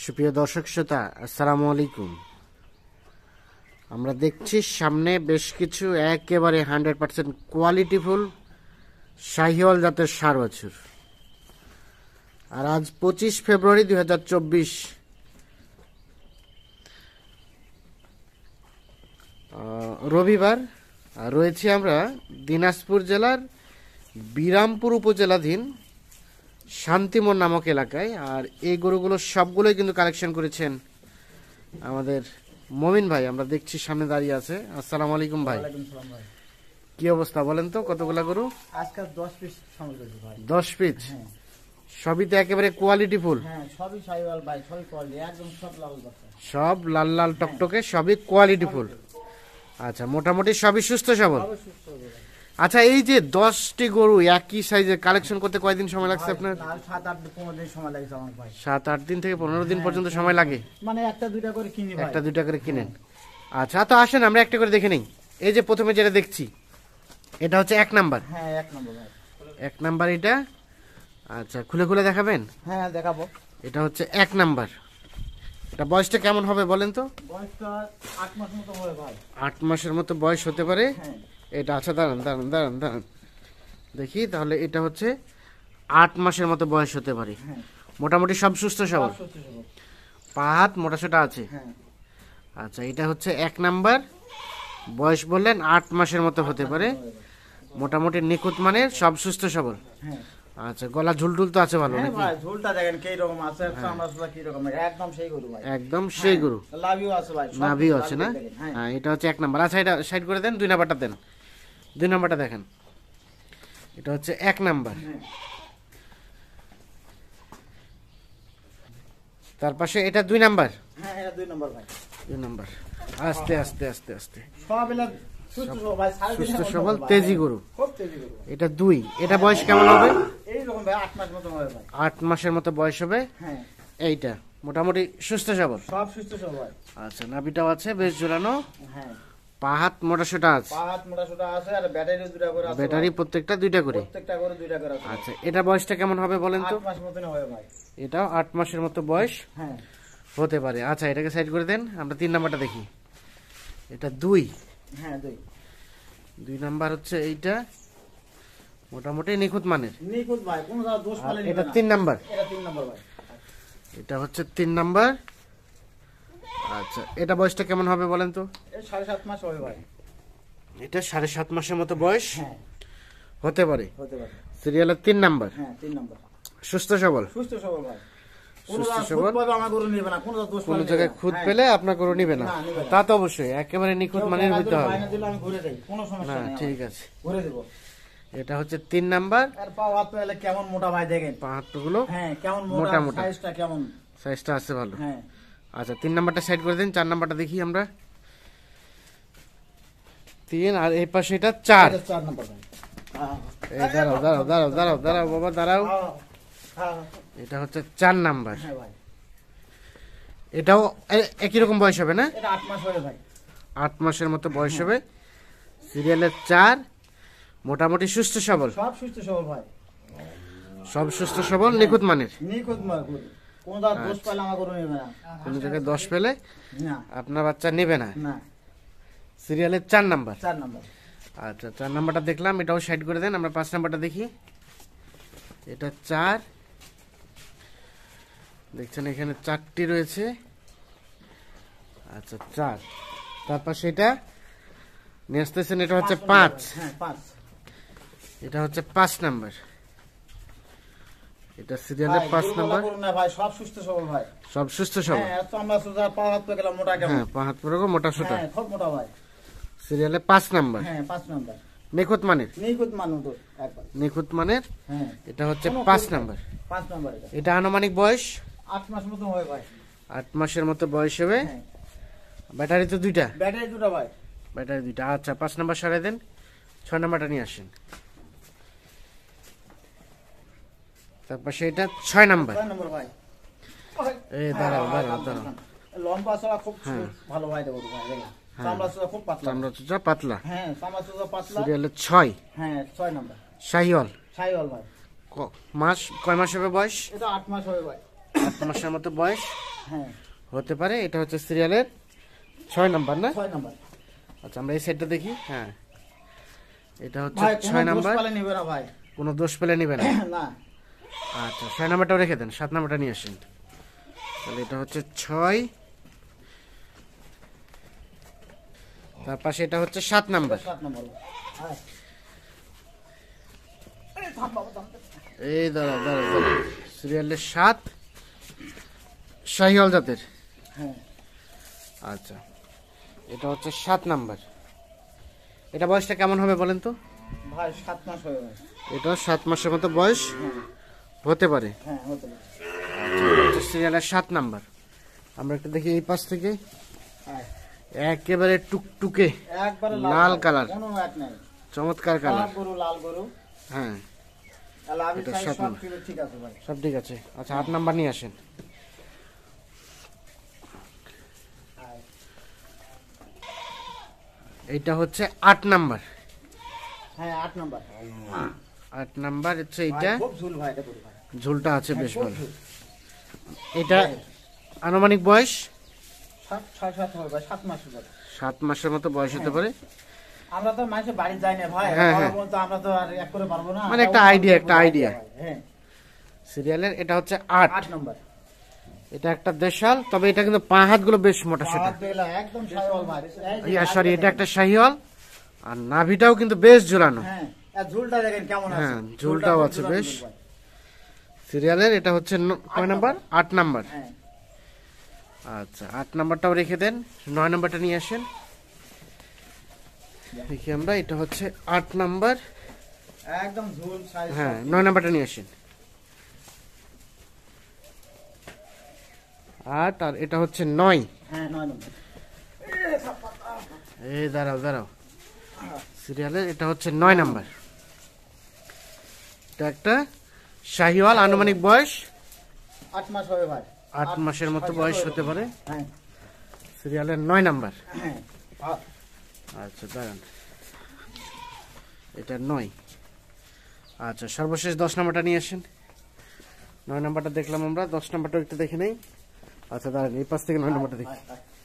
সুপ্রিয় দর্শক শ্রোতা, আসসালামু আলাইকুম। আমরা দেখছি সামনে বেশ কিছু একেবারে 100% কোয়ালিটিফুল শাহিওয়াল জাতের ষাঁড় বাছুর। আর আজ 25 ফেব্রুয়ারি 2024 রবিবার। আর রয়েছি আমরা দিনাজপুর জেলার বিরামপুর উপজেলাধীন শান্তিমোড় নামক এলাকায়। আর এই গরুগুলো সবগুলোই কিন্তু কালেকশন করেছেন আমাদের মমিন ভাই। আমরা দেখছি সামনে দাঁড়িয়ে আছে। আসসালামু আলাইকুম ভাই। কি অবস্থা বলেন তো, কতগুলা গরু? আজকে 10 পিস সংগ্রহ করেছি ভাই। 10 পিস? সবই তো একেবারে কোয়ালিটি ফুল। হ্যাঁ, সবই শাহিওয়াল ভাই, সবই কোয়ালিটি, একদম সব লাল বাচ্চা। সব লাল লাল টকটকে, সবই কোয়ালিটি ফুল। আচ্ছা, মোটামুটি সবই সুস্থ সবল। সবই সুস্থ হবে ভাই। আচ্ছা, এই যে 10টি গরু একই সাইজে কালেকশন করতে কয়দিন সময় লাগছে আপনার? 7-8 15 দিন সময় লাগছে আমার ভাই। 7-8 দিন থেকে 15 দিন পর্যন্ত সময় লাগে। মানে একটা দুইটা করে কিনি ভাই। একটা দুইটা করে কিনেন। আচ্ছা, তো আসেন আমরা একটা করে দেখে নেই। এই যে প্রথমে যেটা দেখছি, এটা হচ্ছে 1 নাম্বার। হ্যাঁ, 1 নম্বর ভাই। 1 নাম্বার এটা। আচ্ছা, খুলে খুলে দেখাবেন? হ্যাঁ, দেখাবো। এটা হচ্ছে 1 নাম্বার। এটা বয়সটা কেমন হবে বলেন তো? বয়সটা 8 মাস মতো হবে ভাই। 8 মাসের মতো বয়স হতে পারে। হ্যাঁ। এটা আচ্ছা, দাঁড়ান দাঁড়ান দাঁড়ান দাঁড়ান দেখি। তাহলে এটা হচ্ছে 8 মাসের মতো বয়স হতে পারে। হ্যাঁ। মোটামুটি সব সুস্থ সবল। সুস্থ সবল। পা হাত মোটাসোটা আছে। হ্যাঁ। আচ্ছা, এটা হচ্ছে 1 নাম্বার। বয়স বললেন 8 মাসের মতো হতে পারে। মোটামুটি নিখুঁত মানের, সব সুস্থ সবল। হ্যাঁ। আচ্ছা, গলা ঝুলটুল তো আছে ভালো হ্যাঁ নাকি? ভাই, ঝোলটা দেখেন কি রকম আছে, চামড়াটা কি রকম, একদম সেই গরু ভাই। একদম সেই গরু। লাভিও আছে ভাই, সব নাভিও কিছু আছে না? দেখেন। হ্যাঁ। হ্যাঁ, এটা হচ্ছে 1 নাম্বার। আচ্ছা, এটা সাইড করে দেন। 2 নাম্বারটা দেন। 2 নাম্বারটা দেখেন। এটা হচ্ছে 1 নাম্বার। হ্যাঁ। তার পাশে এটা 2 নাম্বার। হ্যাঁ, এটা 2 নম্বর ভাই। 2 নাম্বার। আস্তে আস্তে আস্তে আস্তে। সব এলা সুস্থ সবল ভাই, সুস্থ সবল তেজি গরু। খুব তেজি গরু ভাই। এটা 2। এটা বয়স কেমন হবে? এই রকম ভাই, 8 মাস মতো হবে ভাই। 8 মাসের মতো বয়স হবে। হ্যাঁ, এইটা মোটামুটি সুস্থ সবল। সব সুস্থ সবল ভাই। আচ্ছা, নাভিটাও আছে বেশ ঝোলানো। হ্যাঁ, পা হাত মোটাসোটা আছে। পা হাত মোটা সোটা আছে, আর ব্যাটারি দুটা করে আছে। ব্যাটারি প্রত্যেকটা 2টা করে। প্রত্যেকটা করে দুইটা করে আছে। আচ্ছা, এটা বয়সটা কেমন হবে বলেন তো? 8 মাস মতন হবে ভাই। এটাও 8 মাসের মতো বয়স হ্যাঁ। হতে পারে। আচ্ছা, এটাকে সাইড করে দেন। আমরা 3 নাম্বারটা দেখি। এটা 2। হ্যাঁ, 2 নাম্বার হচ্ছে এইটা, মোটামুটি নিখুঁত মানের। নিখুঁত ভাই, কোনো দোষ আর পালে এটা 3 নাম্বার। এটা 3 নম্বর ভাই। এটা হচ্ছে 3 নাম্বার। আচ্ছা, এটা বয়সটা কেমন হবে বলেন তো? এই 7.5 মাস হবে ভাই। এটা 7.5 মাসের মতো বয়স হ্যাঁ, হতে পারে। হতে পারে। সিরিয়ালের 3 নাম্বার। হ্যাঁ, 3 নম্বর। সুস্থ সবল। সুস্থ সবল ভাই। কোনো সুস্থ দোষ সবল। পাবে আমার গরু নিবে না, কোনো দোষ কোন পালে জায়গায় খুদ পেলে আপনার গরু নিবে না। না, নিবে না। তা তো অবশ্যই একেবারে নিখুঁত মানের হইতে হবে। বাইনা দিলে আমি ঘুরে দেই, কোনো না, সমস্যা নেই। ঠিক আছে। ঘুরে দেব। এটা হচ্ছে 3 নাম্বার। আর পা হাত পেলে কেমন মোটা ভাই দেখেন। পা হাতগুলো হ্যাঁ, কেমন মোটা মোটা, মোটা। সাইজটা কেমন। সাইজটা আছে ভালো। হ্যাঁ। আচ্ছা, 3 নাম্বারটা সাইড করে দিন। 4 নাম্বারটা দেখি আমরা। 3 আর এই পাশে এটা 4। এটা 4 নম্বর ভাই। এই দাঁড়াও দাঁড়াও দাঁড়াও দাঁড়াও দাঁড়াও বাবা দাঁড়াও। হ্যাঁ, এটা হচ্ছে 4 নাম্বার। হ্যাঁ ভাই। এটাও একই রকম বয়স হবে না? এটা 8 মাস হবে ভাই। 8 মাসের মতো বয়স হবে। সিরিয়ালের 4। মোটামুটি সুস্থ সবল। সব সুস্থ সবল ভাই। সব সুস্থ সবল, নিখুঁত মানের। নিখুঁত মার গরু। কোনো দোষ পালে আমার গরু নেবে না। কোন জায়গায় 10 পেলে না, আপনার বাচ্চা নেবে না। না। সিরিয়ালের 4 নাম্বার। 4 নম্বর। আচ্ছা, 4 নাম্বারটা দেখলাম। এটাও সাইড করে দেন। আমরা 5 নাম্বারটা দেখি। এটা 4। দেখছেন এখানে 4টি রয়েছে। আচ্ছা, 4। তারপর সেটা নিয়ে আসতেছেন। এটা হচ্ছে 5। হ্যাঁ, 5। এটা হচ্ছে 5 নাম্বার। এটা সিরিয়ালের 5 নাম্বার। না ভাই, সব সুস্থ সবল ভাই। সব সুস্থ সবল। হ্যাঁ, এত আমরা সোজা পা হাত পে গেলাম মোটা কেমন। হ্যাঁ, পা হাত পুরো মোটা সোটা। হ্যাঁ, খুব মোটা ভাই। সিরিয়ালে 5 নাম্বার। হ্যাঁ, 5 নম্বর। নিখুঁত মানের। নিখুঁত মানুষ তো একবার। নিখুঁত মানের। হ্যাঁ, এটা হচ্ছে 5 নাম্বার। 5 নম্বর এটা। এটা আনুমানিক বয়স 8 মাস মতো হবে ভাই। 8 মাসের মতো বয়স হবে। হ্যাঁ, ব্যাটারি তো 2টা। ব্যাটারি দুটো ভাই। ব্যাটারি 2টা। আচ্ছা, 5 নাম্বার সরাই দেন। 6 নাম্বারটা নিয়ে আসেন। তারপর সেটা 6 নাম্বার। 6 নম্বর ভাই। এই দাঁড়াও দাঁড়াও দাঁড়াও। লম্বা চড়া খুব ভালো ভাই দেবো ভাই দেখেন। চামড়া চড়া খুব পাতলা। চামড়া চোচা পাতলা। হ্যাঁ, চামড়া চড়া পাতলা। সিরিয়ালে 6। হ্যাঁ, 6 নম্বর। শাহিওয়াল। শাহিওয়াল ভাই। মাস কয় মাস হবে বয়স? এটা 8 মাস হবে ভাই। 8 মাসের মতো বয়স হ্যাঁ হতে পারে। এটা হচ্ছে সিরিয়ালের 6 নাম্বার না? 6 নাম্বার। আচ্ছা আমরা এই সাইডটা দেখি। হ্যাঁ এটা হচ্ছে ভাই 6 কোনো দোষ নাম্বার, পালে নিবে না ভাই। কোনো দোষ পেলে নেবে না। না আচ্ছা 6 নাম্বারটাও রেখে দেন, 7 নাম্বারটা নিয়ে আসেন। তাহলে এটা হচ্ছে 6, তার পাশে এটা হচ্ছে 7 নাম্বার। 7 নাম্বার। হ্যাঁ এই থাম বাবা থাম। এই দাঁড়া সিরিয়ালের 7, শাহিওয়াল জাতের। হ্যাঁ আচ্ছা এটা হচ্ছে 7 নাম্বার। এটা বয়সটা কেমন হবে বলেন তো? ভাই 7 মাস হয়ে গেছে। এটা 7 মাসের মতো বয়স হতে পারে। হ্যাঁ হতে পারে। সিরিয়ালের 7 নাম্বার। আমরা একটু দেখি এই পাশ থেকে। হ্যাঁ একেবারে টুকটুকে একবারে লাল কালার, কোনো এক নাই। চমৎকার কালার। গরু লাল গরু। হ্যাঁ তাহলে আমি এটা চাই 7 সব নাম্বার। কিছু ঠিক আছে ভাই। সব ঠিক আছে। আচ্ছা 8 নাম্বার নিয়ে আসেন। হ্যাঁ এইটা হচ্ছে 8 নাম্বার। হ্যাঁ 8 নাম্বার। 8 নাম্বার হচ্ছে এইটা। ভাই খুব ঝুল ভাই এটা গরু ভাই। ঝুলটা আছে বেশ খুব ভালো। ঝুল। এটা আনুমানিক বয়স 7 হবে ভাই, 7 মাস হবে। 7 মাসের মতো বয়স হতে পারে। আমরা তো মানুষের বাড়ি যাই না ভাই। হ্যাঁ, হ্যাঁ। বলতো আমরা তো আর এক করে পারবো না। মানে একটা আইডিয়া। হ্যাঁ সিরিয়ালের এটা হচ্ছে 8। 8 নাম্বার। এটা একটা দেশাল, তবে এটা কিন্তু পা হাতগুলো বেশ মোটা সোটা। একদম শাহিওয়াল ভাই। এই যে সরি এটা একটা শাহিওয়াল, আর নাভিটাও কিন্তু বেশ ঝুলানো। হ্যাঁ আর ঝুলটা দেখেন কেমন আছে। হ্যাঁ, ঝুলটাও আছে ঝুলানো বেশ। ঝুল ভাই। সিরিয়ালের এটা হচ্ছে কয় নাম্বার? 8 নাম্বার। হ্যাঁ আচ্ছা 8 নাম্বারটাও রেখে দেন। 9 নাম্বারটা নিয়ে আসেন। দেখি আমরা, এটা হচ্ছে 8 নাম্বার। একদম ঝুল সাইজ। হ্যাঁ 9 নাম্বারটা নিয়ে আসেন। 8 আর এটা হচ্ছে 9। হ্যাঁ 9 নাম্বার। এই দাঁড়াও সিরিয়ালের এটা হচ্ছে 9 নাম্বার। এটা একটা শাহিওয়াল, আনুমানিক বয়স 8 মাস হবে ভাই। 8 মাসের মতো বয়স হতে পারে। হ্যাঁ সিরিয়ালের 9 নাম্বার। হ্যাঁ আচ্ছা দাঁড়ান, এটা 9। আচ্ছা সর্বশেষ 10 নাম্বারটা নিয়ে আসেন। 9 নাম্বারটা দেখলাম আমরা, 10 নাম্বারটা একটু দেখে নেই। আচ্ছা দাঁড়ান, এই পাশ থেকে 9 নাম্বারটা দেখি।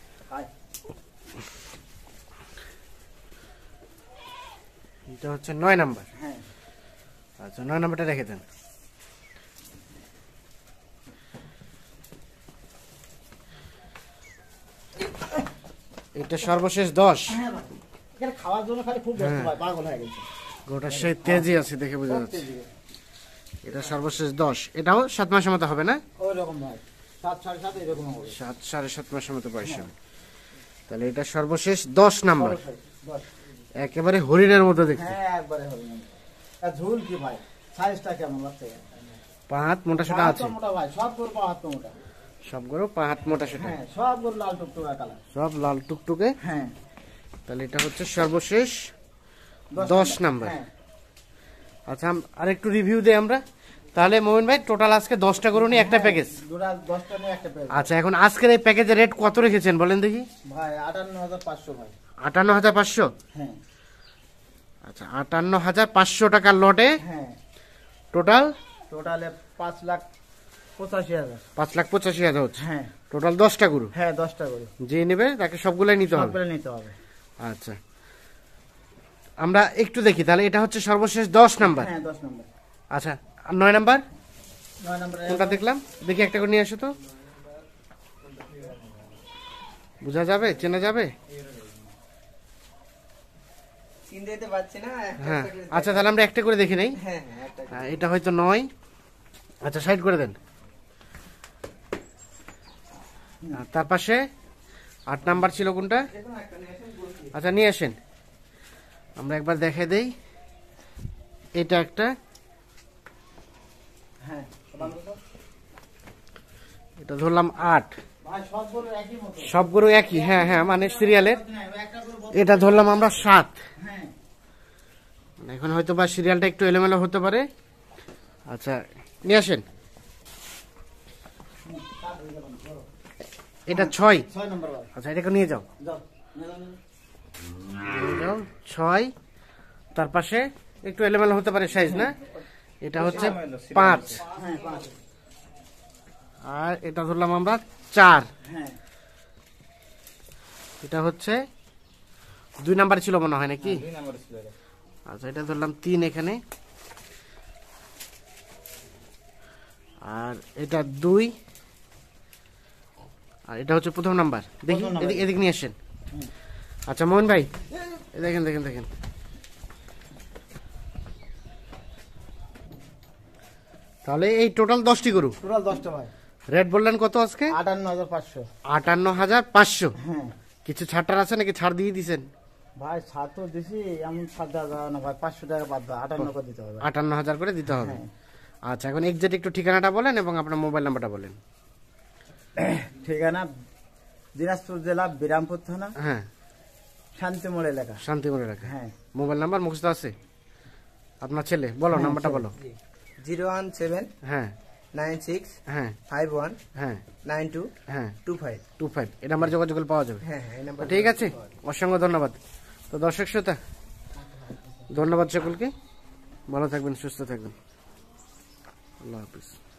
এটা হচ্ছে 9 নাম্বার। হ্যাঁ আচ্ছা 9 নাম্বারটা রেখে দেন। এটা সর্বশেষ 10। হ্যাঁ ভাই। এখানে খাওয়ার জন্য খালি খুব ব্যস্ত ভাই, পাগল হয়ে গেছে। গোটা সেই তেজি আছে দেখে বোঝা যাচ্ছে। এটা সর্বশেষ 10। এটাও 7 মাসের মতো হবে না? ওই রকম ভাই 7 7.5 এরকম হবে। 7 7.5 মাসের মতো বয়স হবে। তাহলে এটা সর্বশেষ 10 নাম্বার। 10। একেবারে হরিণের মতো দেখতে। হ্যাঁ একবারে হবে না। আর ঝুল কি ভাই, সাইজটা কেমন লাগছে? পা হাত মোটা সোটা আছে। মোটা ভাই, সব গরু পা হাত মোটা। সব গরু পা হাত মোটা সোটা। হ্যাঁ সব গরু লাল টুকটুকা কালার। সব লাল টুকটুকে। হ্যাঁ তাহলে এটা হচ্ছে সর্বশেষ 10 নাম্বার। হ্যাঁ আচ্ছা আর একটু রিভিউ দেই আমরা। তাহলে মোমিন ভাই টোটাল আজকে 10টা গরু নিয়ে একটা প্যাকেজ। দুটা 10টা নিয়ে একটা পেয়ে। আচ্ছা এখন আজকের এই প্যাকেজের রেট কত রেখেছেন বলেন দেখি? ভাই 58500 ভাই। 58500। হ্যাঁ আচ্ছা 58500 টাকার লটে হ্যাঁ টোটাল টোটালে 5,85,000। 5,85,000 হচ্ছে। হ্যাঁ টোটাল 10টা গরু। হ্যাঁ 10টা গরু যে নেবে তাকে সবগুলাই নিতে হবে। সবগুলো নিতে হবে। আচ্ছা আমরা একটু দেখি তাহলে। এটা হচ্ছে সর্বশেষ 10 নাম্বার। হ্যাঁ 10 নম্বর। আচ্ছা আর 9 নাম্বার 9 নম্বরে কোনটা দেখলাম? দেখি একটা করে নিয়ে আসো তো, বোঝা যাবে, চেনা যাবে। চিনতে দিতে পারছি না। হ্যাঁ আচ্ছা তাহলে আমরা একটা করে দেখে নেই। হ্যাঁ হ্যাঁ একটা। হ্যাঁ, এটা হয়তো 9। আচ্ছা সাইড করে দেন। আর তার পাশে 8 নাম্বার ছিল কোনটা? আচ্ছা নিয়ে আসেন, আমরা একবার দেখে দেই। এটা একটা, হ্যাঁ এটা ধরলাম 8। ভাই সব গরু একই মতো। সব গরু একই। হ্যাঁ হ্যাঁ মানে সিরিয়ালের। একটা গরু এটা ধরলাম আমরা 7। হ্যাঁ এখন হয়তো বা সিরিয়ালটা একটু এলোমেলো হতে পারে। আচ্ছা নিয়ে আসেন। এটা 6। 6 নম্বর ভাই। আচ্ছা এটাকে নিয়ে যাও। যাও নিয়ে যাও 6। তার পাশে একটু এলোমেলো হতে পারে সাইজ না? এটা হচ্ছে 5। হ্যাঁ 5। আর এটা ধরলাম আমরা 4। হ্যাঁ এটা হচ্ছে 2 নাম্বার ছিল মনে হয় নাকি? 2 নাম্বার ছিল এটা। আচ্ছা এটা ধরলাম 3 এখানে, আর এটা 2, আর এটা হচ্ছে প্রথম নাম্বার। দেখি প্রথম নাম্বার। এদিক নিয়ে আসেন। আচ্ছা মোহন ভাই, এই দেখেন দেখেন দেখেন, তাহলে এই টোটাল 10টি গরু। টোটাল 10টা ভাই। রেট বললেন কত আজকে? 58500। 58,500। হ্যাঁ কিছু ছাড়টার আছে নাকি? ছাড় দিয়ে দিছেন? ভাই ছাড় তো দিছি, এমন ছাড় দেওয়া যাবে না ভাই, 500 টাকা বাদ দাও, 58 করে দিতে হবে। 58,000 করে দিতে হবে। হ্যাঁ। আচ্ছা এখন এক্সাক্ট একটু ঠিকানাটা বলেন এবং আপনার মোবাইল নাম্বারটা বলেন। ঠিকানা দিনাজপুর জেলা বিরামপুর থানা, হ্যাঁ, শান্তিমোড় এলাকা। শান্তিপুর এলাকা। হ্যাঁ মোবাইল নাম্বার মুখস্থ আছে আপনার ছেলে? বলো নাম্বারটা বলো। 017 হ্যাঁ 96 হ্যাঁ 51 হ্যাঁ 92 হ্যাঁ 25। 25, এই নাম্বার যোগাযোগ করলে পাওয়া যাবে। হ্যাঁ হ্যাঁ এই নাম্বার। ঠিক আছে, অসংখ্য ধন্যবাদ। তো দর্শক শ্রোতা, ধন্যবাদ সকলকে, ভালো থাকবেন, সুস্থ থাকবেন, আল্লাহ হাফিজ।